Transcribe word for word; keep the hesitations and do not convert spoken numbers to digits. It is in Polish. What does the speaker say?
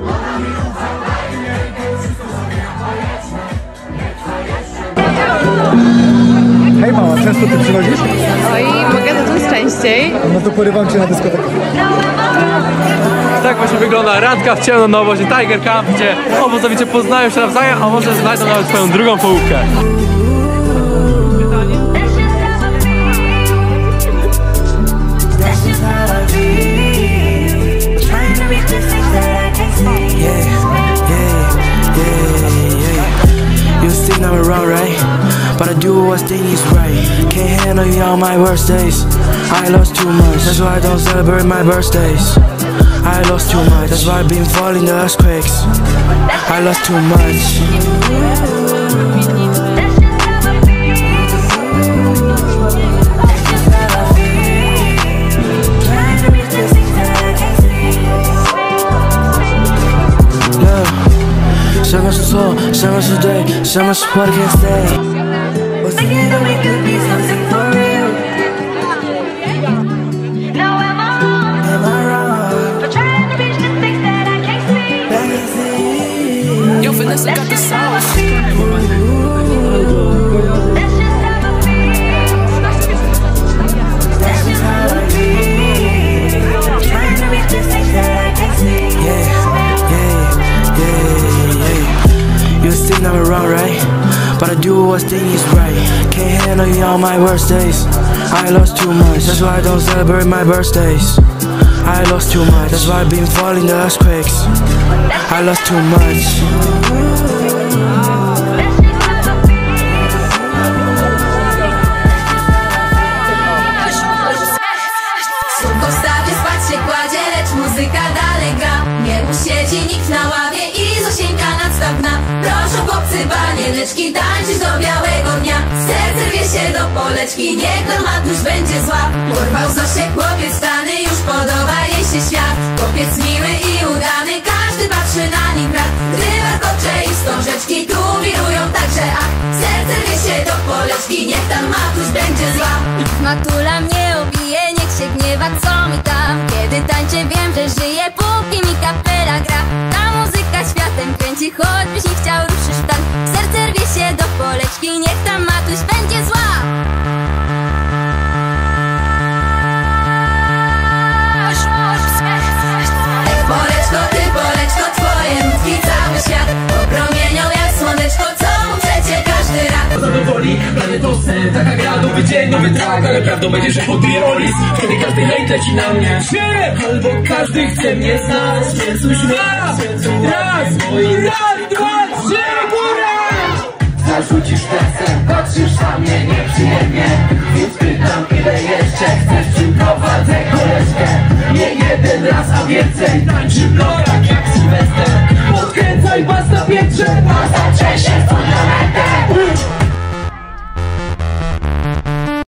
Hej mała, często ty przychodzisz? Oj, mogę zacząć częściej. No to porywam cię na dyskotekę. Tak właśnie wygląda randka w ciemno na obozie Tiger Camp, gdzie obozowicze poznają się nawzajem, a może znajdą nawet swoją drugą połówkę. But I do what thing is right. Can't handle you on my worst days. I lost too much, that's why I don't celebrate my birthdays. I lost too much, that's why I've been falling the earthquakes. I lost too much. So much soul, so much today, so much what I can't say. What's the need that we could be something for real? Now am I wrong? Am I wrong? For trying to reach the things that I can't see. I can't see. Yo, Vanessa got the sauce. Let's just have a feel. That's just how I feel. Trying to reach the things that I can't see. Yeah, yeah, yeah, yeah. You think I'm wrong, right? But I do what thing is right. Can't handle you on my worst days. I lost too much, that's why I don't celebrate my birthdays. I lost too much, that's why I've been falling the earthquakes. I lost too much. Postawy spać się kładzie, lecz muzyka dalej gra. Nie usiedzi nikt na ławie i Zosieńka nadstawna. Proszę chłopcy panieneczki tańczyć do białego dnia. Serce rwie się do poleczki, niech ten matusz będzie zła. Porwał Zosię chłopiec stany, już podoba jej się świat. Chłopiec miły i udany, każdy patrzy na nim brat. Gdy warkocze i wstążeczki tu wirują także ach. Serce rwie się do poleczki, niech ten matusz będzie zła. Matula mnie obije, niech się gniewa, co mi tam. Kiedy tańczę wiem, że żyję, póki mi kapela gra. Ta muzyka światem kręci, choćbyś nie chciał, ruszysz w tan. Serce rwie się do poleczki, niech tam matuś będzie zła. Poleczko, ty Poleczko, twoje nutki cały świat opromienią jak słoneczko, co mu przecie każdy rad. Zadowoli, plany to sen, taka gra, nowy dzień, nowy track. Ale prawdą będzie, że pod Riolis wtedy każdy hejt leci na mnie. Albo każdy chce mnie znać, więc już raz, raz, i raz, dwa, trzy, góra! Zarzucisz presem, patrzysz na mnie nieprzyjemnie, więc pytam, ile jeszcze chcesz, czym prowadzę koleżkę. Nie jeden raz, a więcej, tańczy blokach jak Sylwester. Podkręcaj bas na piętrze, a zatrzęsie fundamentem.